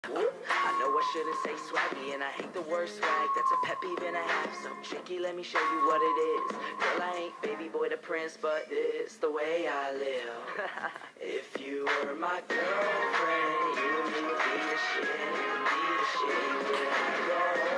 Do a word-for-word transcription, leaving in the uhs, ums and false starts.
I know I shouldn't say swaggy, and I hate the word swag. That's a pet peeve and a half. So cheeky, let me show you what it is. Girl, I ain't baby boy the prince, but this the way I live. If you were my girlfriend, you and me would be the shit. Be the shit. You would have